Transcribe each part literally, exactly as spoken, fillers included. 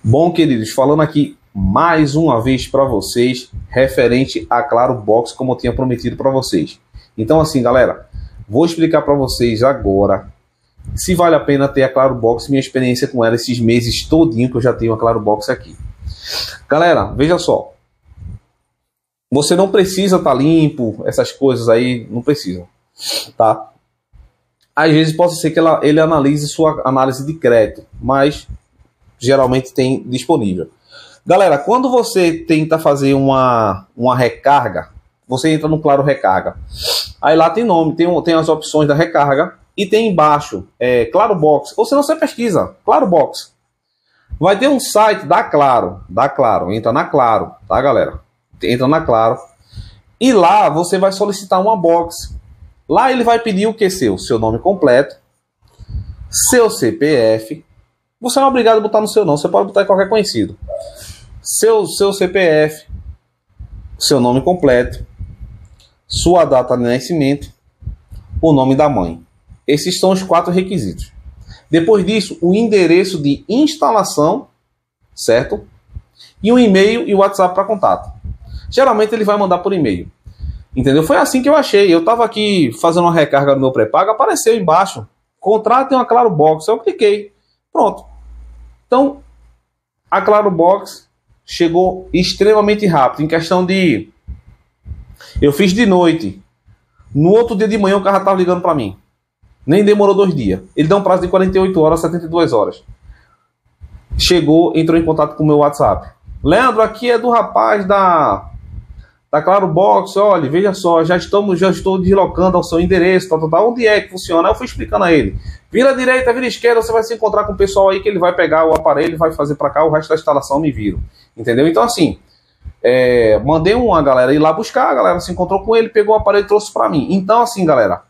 Bom, queridos, falando aqui mais uma vez para vocês, referente a Claro Box, como eu tinha prometido para vocês. Então, assim, galera, vou explicar para vocês agora se vale a pena ter a Claro Box, minha experiência com ela esses meses todinho que eu já tenho a Claro Box aqui. Galera, veja só. Você não precisa estar limpo, essas coisas aí, não precisa, tá? Às vezes pode ser que ela, ele analise sua análise de crédito, mas geralmente tem disponível. Galera, quando você tenta fazer uma, uma recarga, você entra no Claro Recarga. Aí lá tem nome, tem, tem as opções da recarga e tem embaixo, é, Claro Box. Ou se não, você pesquisa, Claro Box. Vai ter um site da Claro, da Claro, entra na Claro, tá, galera? Entra na Claro. E lá você vai solicitar uma box. Lá ele vai pedir o que seu? Seu nome completo, seu C P F. Você não é obrigado a botar no seu não, você pode botar em qualquer conhecido. Seu, seu C P F, seu nome completo, sua data de nascimento, o nome da mãe. Esses são os quatro requisitos. Depois disso, o endereço de instalação, certo? E um e-mail e o WhatsApp para contato. Geralmente ele vai mandar por e-mail. Entendeu? Foi assim que eu achei. Eu estava aqui fazendo uma recarga no meu pré-pago, apareceu embaixo, contrate uma Claro Box. Eu cliquei. Pronto. Então, a Claro Box chegou extremamente rápido. Em questão de... Eu fiz de noite. No outro dia de manhã o cara estava ligando para mim. Nem demorou dois dias. Ele dá um prazo de quarenta e oito horas, setenta e duas horas. Chegou, entrou em contato com o meu WhatsApp. Leandro, aqui é do rapaz da... da Claro Box, olha, veja só, já, estamos, já estou deslocando ao seu endereço, tá, tá, tá, onde é que funciona? Eu fui explicando a ele. Vira direita, vira esquerda, você vai se encontrar com o pessoal aí que ele vai pegar o aparelho, vai fazer para cá, o resto da instalação me vira. Entendeu? Então, assim, é, mandei uma galera ir lá buscar, a galera se encontrou com ele, pegou o aparelho e trouxe para mim. Então, assim, galera,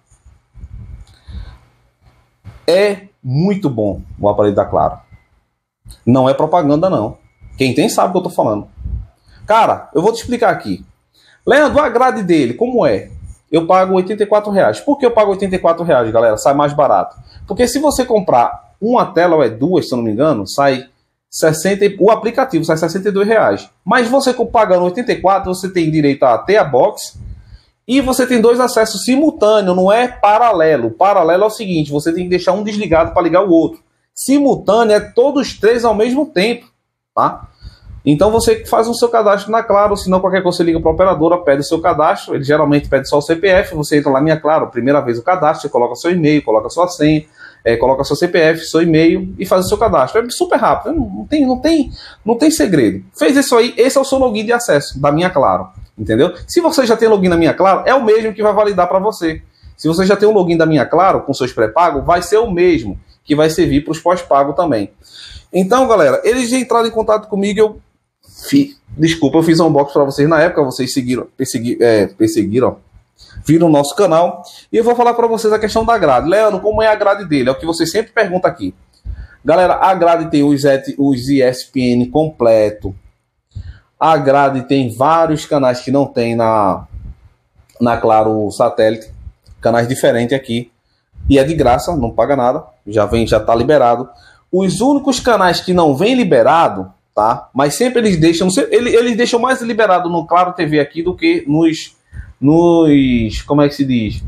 é muito bom o aparelho da Claro. Não é propaganda, não. Quem tem sabe o que eu tô falando. Cara, eu vou te explicar aqui. Leandro, a grade dele, como é? Eu pago oitenta e quatro reais. Por que eu pago oitenta e quatro reais, galera? Sai mais barato. Porque se você comprar uma tela ou é duas, se eu não me engano, sai sessenta, o aplicativo sai sessenta e dois reais. Mas você pagando oitenta e quatro, você tem direito a ter a box e você tem dois acessos simultâneos, não é paralelo. Paralelo é o seguinte, você tem que deixar um desligado para ligar o outro. Simultâneo é todos três ao mesmo tempo, tá? Então você faz o seu cadastro na Claro, se não qualquer coisa você liga para a operadora, pede o seu cadastro, ele geralmente pede só o C P F, você entra lá Minha Claro, primeira vez o cadastro, você coloca seu e-mail, coloca sua senha, é, coloca seu C P F, seu e-mail e faz o seu cadastro. É super rápido, não tem, não tem, não tem segredo. Fez isso aí, esse é o seu login de acesso da Minha Claro, entendeu? Se você já tem login na Minha Claro, é o mesmo que vai validar para você. Se você já tem um login da Minha Claro com seus pré-pagos, vai ser o mesmo que vai servir para os pós-pagos também. Então, galera, eles entraram em contato comigo, eu Fi, desculpa, eu fiz um unboxing para vocês na época, vocês seguiram, persegui, é, perseguiram, viram o nosso canal, e eu vou falar para vocês a questão da grade. Leandro, como é a grade dele? É o que vocês sempre perguntam aqui. Galera, a grade tem os, os E S P N completo, a grade tem vários canais que não tem na, na Claro Satélite, canais diferentes aqui, e é de graça, não paga nada, já vem, já está liberado. Os únicos canais que não vem liberado, tá? Mas sempre eles deixam, eles, eles deixam mais liberado no Claro T V aqui do que nos, nos, como é que se diz?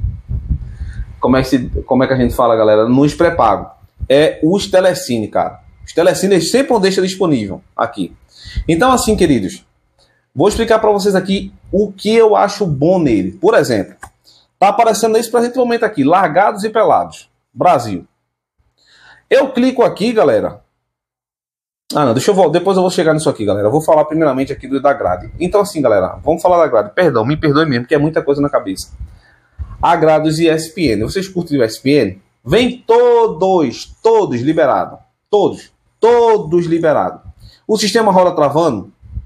Como é que, se, como é que a gente fala, galera? Nos pré-pago. É os Telecine, cara. Os Telecine eles sempre não deixam disponível aqui. Então, assim, queridos, vou explicar para vocês aqui o que eu acho bom nele. Por exemplo, tá aparecendo nesse presente momento aqui, largados e pelados, Brasil. Eu clico aqui, galera. Ah, não, deixa eu voltar. Depois eu vou chegar nisso aqui, galera. Eu vou falar primeiramente aqui do da grade. Então, assim, galera, vamos falar da grade. Perdão, me perdoe mesmo, porque é muita coisa na cabeça. A grade dos E S P N. Vocês curtem o E S P N? Vem todos, todos liberados. Todos, todos liberados. O sistema roda travando?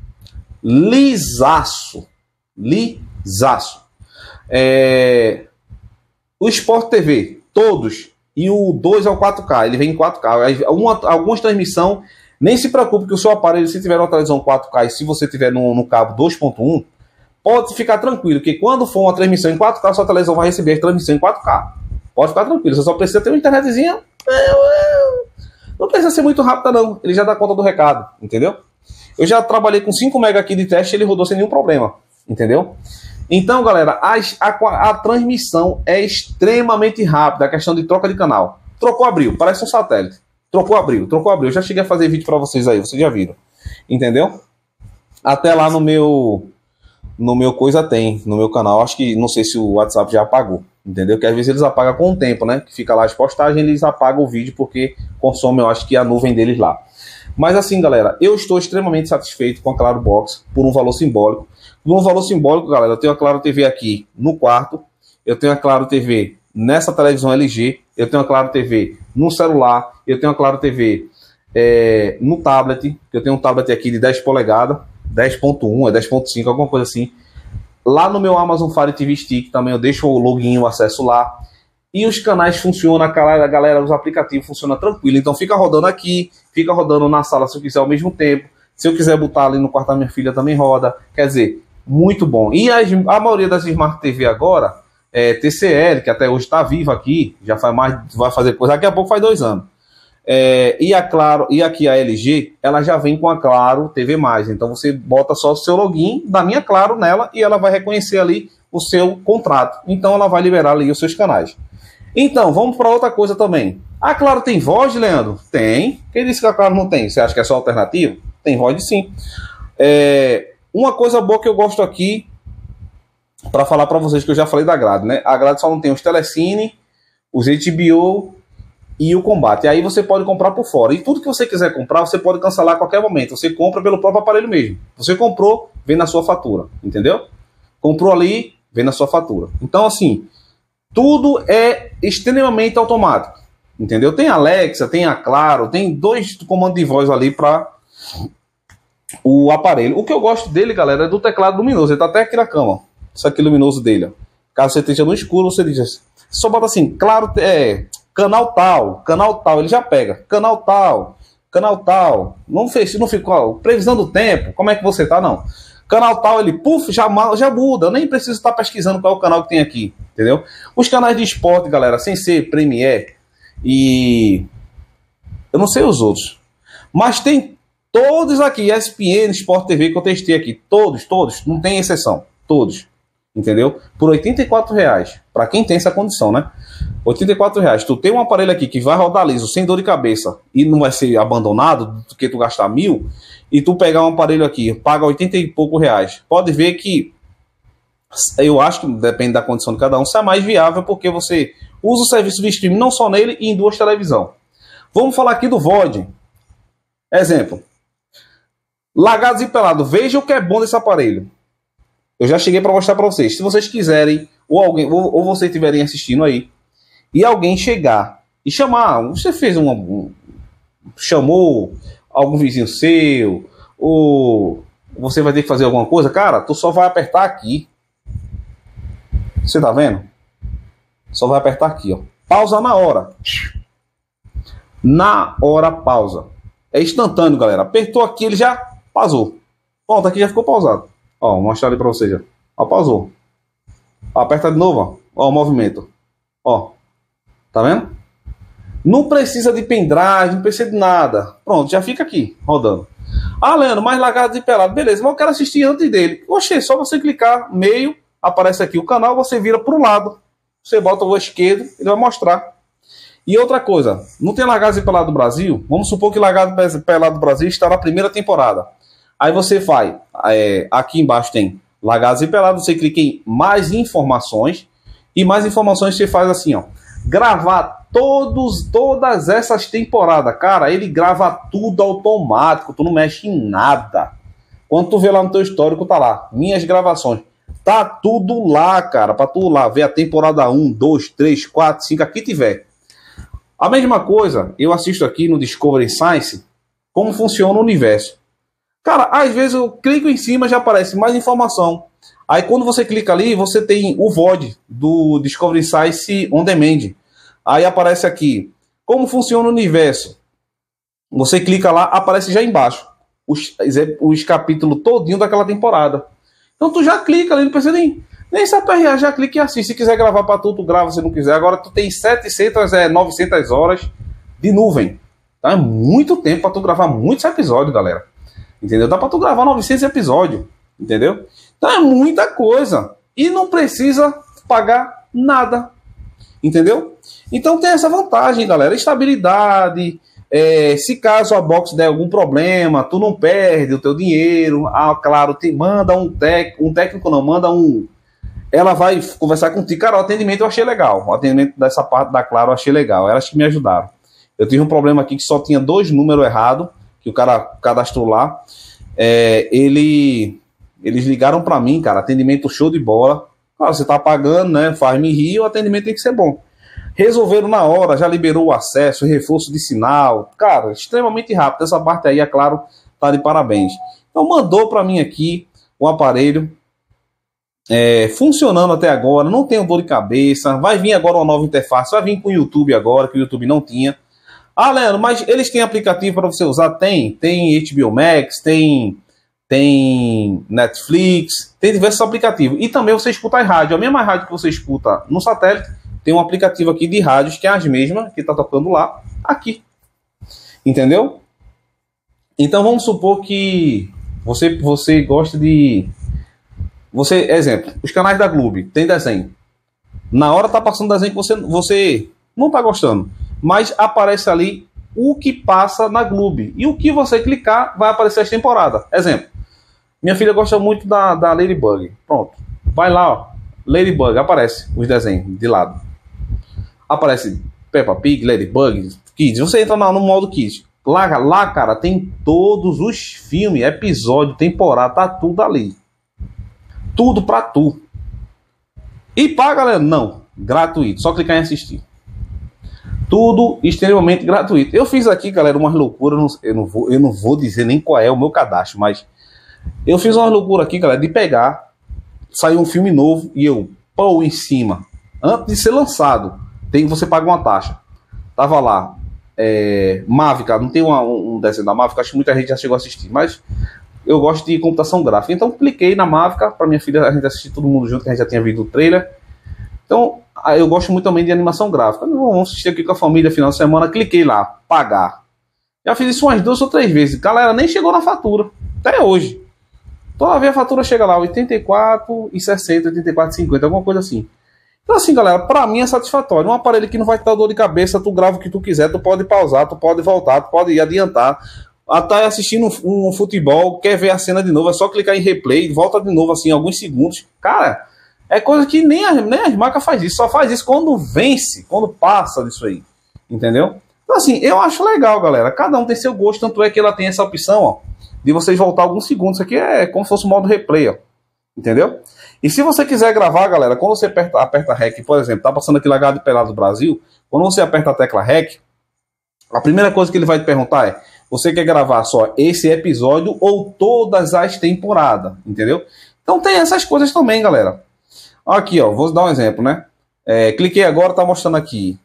Lisaço. Lisaço. É... O Sport T V, todos. E o dois ao quatro K, ele vem em quatro K. Uma, algumas transmissões... Nem se preocupe que o seu aparelho, se tiver uma televisão quatro K e se você tiver no, no cabo dois ponto um, pode ficar tranquilo, que quando for uma transmissão em quatro K, sua televisão vai receber a transmissão em quatro K. Pode ficar tranquilo, você só precisa ter uma internetzinha. Não precisa precisa ser muito rápida não, ele já dá conta do recado, entendeu? Eu já trabalhei com cinco mega aqui de teste e ele rodou sem nenhum problema, entendeu? Então, galera, a, a, a transmissão é extremamente rápida, a questão de troca de canal. Trocou, abriu, parece um satélite. Trocou, abriu, trocou, abriu. Eu já cheguei a fazer vídeo para vocês aí, vocês já viram. Entendeu? Até lá no meu no meu coisa tem, no meu canal. Acho que, não sei se o WhatsApp já apagou. Entendeu? Que às vezes eles apagam com o tempo, né? Que fica lá as postagens, eles apagam o vídeo porque consomem, eu acho que a nuvem deles lá. Mas assim, galera, eu estou extremamente satisfeito com a Claro Box por um valor simbólico. Por um valor simbólico, galera, eu tenho a Claro T V aqui no quarto, eu tenho a Claro T V nessa televisão L G, eu tenho a Claro T V no celular, eu tenho a Claro T V é, no tablet, eu tenho um tablet aqui de dez polegadas, dez ponto um, é dez ponto cinco, alguma coisa assim. Lá no meu Amazon Fire T V Stick também eu deixo o login, o acesso lá. E os canais funcionam, a galera, os aplicativos funcionam tranquilo. Então fica rodando aqui, fica rodando na sala se eu quiser ao mesmo tempo. Se eu quiser botar ali no quarto da minha filha também roda. Quer dizer, muito bom. E as, a maioria das Smart T V agora, é, T C L, que até hoje está viva aqui, já faz mais, vai fazer coisa, daqui a pouco faz dois anos. É, e a Claro, e aqui a L G, ela já vem com a Claro T V mais. Então você bota só o seu login da minha Claro nela e ela vai reconhecer ali o seu contrato. Então ela vai liberar ali os seus canais. Então, vamos para outra coisa também. A Claro tem voz, Leandro? Tem. Quem disse que a Claro não tem? Você acha que é só alternativo? Tem voz sim. É, uma coisa boa que eu gosto aqui, para falar para vocês que eu já falei da grade, né? A grade só não tem os Telecine, os H B O e o Combate. Aí você pode comprar por fora. E tudo que você quiser comprar, você pode cancelar a qualquer momento. Você compra pelo próprio aparelho mesmo. Você comprou, vem na sua fatura. Entendeu? Comprou ali, vem na sua fatura. Então, assim, tudo é extremamente automático. Entendeu? Tem a Alexa, tem a Claro, tem dois comandos de voz ali para o aparelho. O que eu gosto dele, galera, é do teclado luminoso. Ele tá até aqui na cama. Isso aqui luminoso dele. Ó. Caso você esteja no escuro, você diz, só bota assim, Claro, é, canal tal, canal tal, ele já pega. Canal tal, canal tal. Não fez, não ficou, previsão do tempo, como é que você tá? Não. Canal tal, ele, puf, já, já muda. Eu nem preciso estar pesquisando qual é o canal que tem aqui, entendeu? Os canais de esporte, galera, sem ser Premiere e eu não sei os outros, mas tem todos aqui, E S P N, Sport T V que eu testei aqui, todos, todos, não tem exceção, todos, entendeu? Por oitenta e quatro reais, para quem tem essa condição, né? oitenta e quatro reais, tu tem um aparelho aqui que vai rodar liso, sem dor de cabeça, e não vai ser abandonado, porque tu gastar mil, e tu pegar um aparelho aqui, paga oitenta e pouco reais, pode ver que eu acho que depende da condição de cada um, isso é mais viável, porque você usa o serviço de streaming não só nele e em duas televisões. Vamos falar aqui do V O D. Exemplo. Lagados e Pelados. Veja o que é bom desse aparelho. Eu já cheguei para mostrar para vocês. Se vocês quiserem, ou alguém, ou, ou vocês estiverem assistindo aí, e alguém chegar e chamar, você fez um, um chamou algum vizinho seu, ou você vai ter que fazer alguma coisa, cara, tu só vai apertar aqui. Você tá vendo? Só vai apertar aqui, ó. Pausa na hora. Na hora pausa. É instantâneo, galera. Apertou aqui, ele já pausou. Pronto, aqui já ficou pausado. Ó, vou mostrar ali pra vocês já. Ó, pausou. Ó, aperta de novo, ó. Ó o movimento. Ó. Tá vendo? Não precisa de pendrive, não precisa de nada. Pronto, já fica aqui, rodando. Ah, Leandro, mais Lagados e Pelados. Beleza, mas eu quero assistir antes dele. Oxê, só você clicar meio, aparece aqui o canal, você vira pro lado. Você bota o esquerdo, ele vai mostrar. E outra coisa, não tem Lagados e Pelados do Brasil? Vamos supor que Lagados e Pelados do Brasil está na primeira temporada. Aí você vai, é, aqui embaixo tem Lagados e Pelados, você clica em mais informações, e mais informações você faz assim, ó, gravar todos, todas essas temporadas. Cara, ele grava tudo automático, tu não mexe em nada. Quando tu vê lá no teu histórico, tá lá, minhas gravações. Tá tudo lá, cara, pra tu lá ver a temporada um, dois, três, quatro, cinco, aqui tiver. A mesma coisa, eu assisto aqui no Discovery Science, como funciona o universo. Cara, às vezes eu clico em cima, já aparece mais informação. Aí quando você clica ali, você tem o V O D do Discovery Science On Demand. Aí aparece aqui, como funciona o universo. Você clica lá, aparece já embaixo os, os capítulos todinho daquela temporada. Então tu já clica ali, não precisa nem, nem se aperrear, já clica e assiste. Se quiser gravar para tu, tu grava, se não quiser. Agora tu tem setecentas, é, novecentas horas de nuvem, Então é muito tempo para tu gravar muitos episódios, galera. Entendeu? Dá para tu gravar novecentos episódios, entendeu? Então é muita coisa e não precisa pagar nada, entendeu? Então tem essa vantagem, galera, estabilidade. É, se caso a box der algum problema, tu não perde o teu dinheiro. Ah, claro, te manda um técnico, um técnico não, manda um. Ela vai conversar contigo. Cara, o atendimento eu achei legal. O atendimento dessa parte da Claro eu achei legal. Elas que me ajudaram. Eu tive um problema aqui que só tinha dois números errados, que o cara cadastrou lá. É, ele, eles ligaram pra mim, cara, atendimento show de bola. Claro, você tá pagando, né? Faz-me rir, o atendimento tem que ser bom. Resolveram na hora, já liberou o acesso, reforço de sinal. Cara, extremamente rápido. Essa parte aí, é claro, tá de parabéns. Então mandou pra mim aqui o aparelho. É, funcionando até agora, não tenho dor de cabeça. Vai vir agora uma nova interface, vai vir com o YouTube agora, que o YouTube não tinha. Ah, Leandro, mas eles têm aplicativo para você usar? Tem, tem H B O Max, tem, tem Netflix, tem diversos aplicativos. E também você escuta a rádio, a mesma rádio que você escuta no satélite, tem um aplicativo aqui de rádios que é as mesmas, que está tocando lá, aqui. Entendeu? Então vamos supor que você, você gosta de... Você, exemplo, os canais da Globo tem desenho. Na hora tá passando desenho que você, você não tá gostando, mas aparece ali o que passa na Globo. E o que você clicar vai aparecer as temporadas. Exemplo, minha filha gosta muito da, da Ladybug. Pronto, vai lá, ó, Ladybug, aparece os desenhos de lado. Aparece Peppa Pig, Ladybug, Kids. Você entra no modo Kids. Lá, lá, cara, tem todos os filmes, episódio, temporada, tá tudo ali. Tudo pra tu. E paga, galera? Não. Gratuito. Só clicar em assistir. Tudo extremamente gratuito. Eu fiz aqui, galera, umas loucuras. Eu não vou, eu não vou dizer nem qual é o meu cadastro, mas eu fiz uma loucura aqui, galera, de pegar, saiu um filme novo e eu pô em cima. Antes de ser lançado, tem, você paga uma taxa. Tava lá. É, Mavica, não tem uma, um desenho da Mavica, acho que muita gente já chegou a assistir, mas eu gosto de computação gráfica. Então cliquei na Mavica para minha filha, a gente assistir todo mundo junto, que a gente já tinha visto o trailer. Então eu gosto muito também de animação gráfica. Vamos assistir aqui com a família final de semana. Cliquei lá, pagar. Já fiz isso umas duas ou três vezes. Galera, nem chegou na fatura. Até hoje. Toda vez a fatura chega lá, oitenta e quatro e sessenta, oitenta e quatro e cinquenta, alguma coisa assim. Então assim, galera, pra mim é satisfatório. Um aparelho que não vai te dar dor de cabeça, tu grava o que tu quiser, tu pode pausar, tu pode voltar, tu pode ir adiantar. Tá assistindo um, um futebol, quer ver a cena de novo, é só clicar em replay, volta de novo assim, alguns segundos. Cara, é coisa que nem, a, nem as marcas faz isso, só faz isso quando vence, quando passa disso aí, entendeu? Então assim, eu acho legal, galera, cada um tem seu gosto, tanto é que ela tem essa opção, ó, de vocês voltar alguns segundos. Isso aqui é como se fosse o modo replay, ó, entendeu? E se você quiser gravar, galera, quando você aperta, aperta REC, por exemplo, tá passando aqui Largado e Pelado do Brasil, quando você aperta a tecla REC, a primeira coisa que ele vai te perguntar é: você quer gravar só esse episódio ou todas as temporadas? Entendeu? Então tem essas coisas também, galera. Aqui, ó, vou dar um exemplo, né? É, cliquei agora, tá mostrando aqui.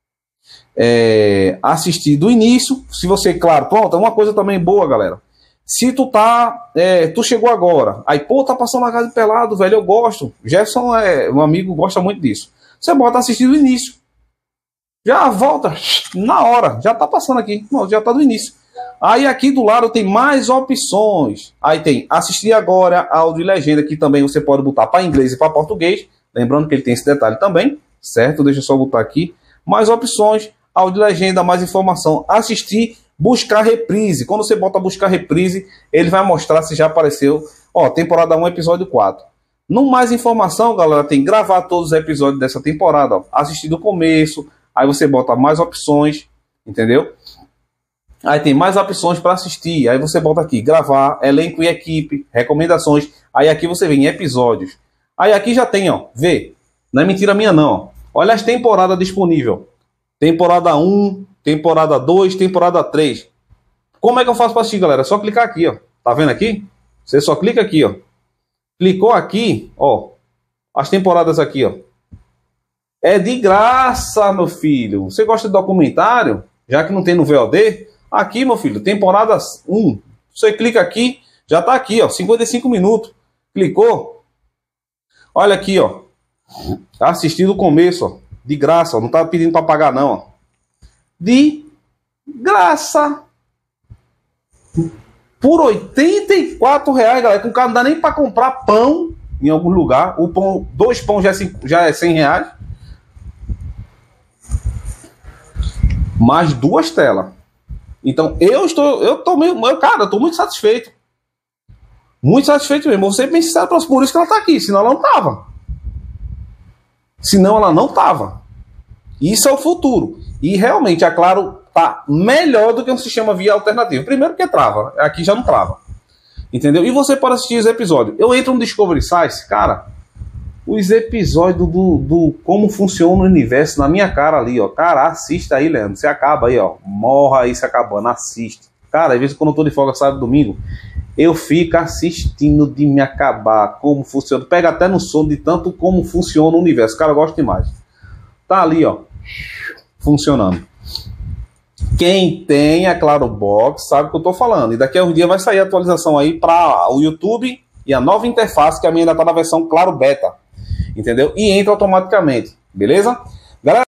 É, assistir do início. Se você, claro, pronto, uma coisa também boa, galera. Se tu tá, é, tu chegou agora, aí, pô, tá passando Largado e Pelado, velho, eu gosto. Jefferson, é, um amigo, gosta muito disso. Você bota assistir do início. Já volta na hora, já tá passando aqui, já tá do início. Aí aqui do lado tem mais opções. Aí tem assistir agora, áudio e legenda, que também você pode botar para inglês e para português. Lembrando que ele tem esse detalhe também, certo? Deixa eu só botar aqui. Mais opções, áudio e legenda, mais informação. Assistir, buscar reprise. Quando você bota buscar reprise, ele vai mostrar se já apareceu. Ó, temporada um, episódio quatro. No mais informação, galera, tem gravar todos os episódios dessa temporada. Ó. Assistir do começo. Aí você bota mais opções, entendeu? Aí tem mais opções para assistir. Aí você bota aqui, gravar, elenco e equipe, recomendações. Aí aqui você vem episódios. Aí aqui já tem, ó, vê. Não é mentira minha não. Ó. Olha as temporadas disponíveis. Temporada um, temporada dois, temporada três. Como é que eu faço para assistir, galera? É só clicar aqui, ó. Tá vendo aqui? Você só clica aqui, ó. Clicou aqui, ó. As temporadas aqui, ó. É de graça, meu filho. Você gosta de documentário? Já que não tem no V O D? Aqui, meu filho, temporada um. Você clica aqui, já tá aqui, ó. cinquenta e cinco minutos. Clicou. Olha aqui, ó. Assistir do começo, ó. De graça, ó. Não tá pedindo para pagar, não, ó. De Graça. Por oitenta e quatro reais, galera. Com o cara não dá nem para comprar pão em algum lugar. O pão, dois pão já é, cinco, já é cem reais. Mais duas telas. Então, eu estou, eu tô meio, cara, eu tô muito satisfeito. Muito satisfeito mesmo. Vou ser bem sincero, por isso que ela tá aqui. Senão ela não tava. Senão ela não tava. Isso é o futuro. E realmente, a Claro tá melhor do que um sistema via alternativo. Primeiro que trava. Aqui já não trava. Entendeu? E você pode assistir os episódios. Eu entro no Discovery Science, cara, os episódios do, do como funciona o universo na minha cara ali, ó. Cara, assista aí, Leandro. Você acaba aí, ó. Morra aí se acabando. Assiste. Cara, às vezes quando eu tô de folga sábado e domingo, eu fico assistindo de me acabar. Como funciona. Pega até no sono de tanto como funciona o universo. Cara, eu gosto demais. Tá ali, ó. Funcionando. Quem tem a Claro Box sabe o que eu tô falando. E daqui a um dia vai sair a atualização aí para o YouTube e a nova interface, que a minha ainda tá na versão Claro Beta. Entendeu? E entra automaticamente. Beleza? Galera,